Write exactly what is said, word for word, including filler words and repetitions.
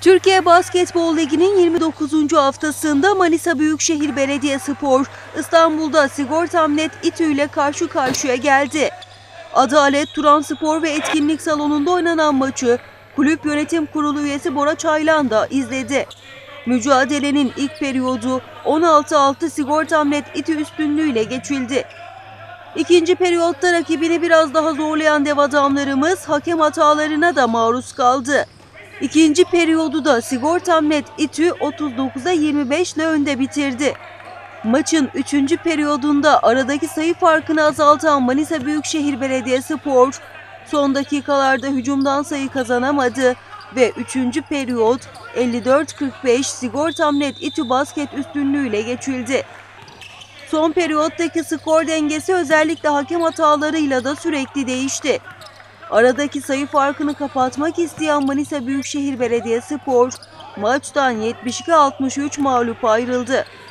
Türkiye Basketbol Ligi'nin yirmi dokuzuncu haftasında Manisa Büyükşehir Belediyespor, İstanbul'da Sigortamnet İTÜ ile karşı karşıya geldi. Adalet Turanspor ve Etkinlik Salonu'nda oynanan maçı Kulüp Yönetim Kurulu üyesi Bora Çaylan da izledi. Mücadelenin ilk periyodu on altı altı Sigortamnet İTÜ üstünlüğüyle geçildi. İkinci periyotta rakibini biraz daha zorlayan dev adamlarımız hakem hatalarına da maruz kaldı. İkinci periyodu da Sigortamnet İTÜ otuz dokuza yirmi beş ile önde bitirdi. Maçın üçüncü periyodunda aradaki sayı farkını azaltan Manisa Büyükşehir Belediyespor son dakikalarda hücumdan sayı kazanamadı ve üçüncü periyot elli dört kırk beş Sigortamnet İTÜ basket üstünlüğüyle geçildi. Son periyottaki skor dengesi özellikle hakem hatalarıyla da sürekli değişti. Aradaki sayı farkını kapatmak isteyen Manisa Büyükşehir Belediyespor maçtan yetmiş iki altmış üç mağlup ayrıldı.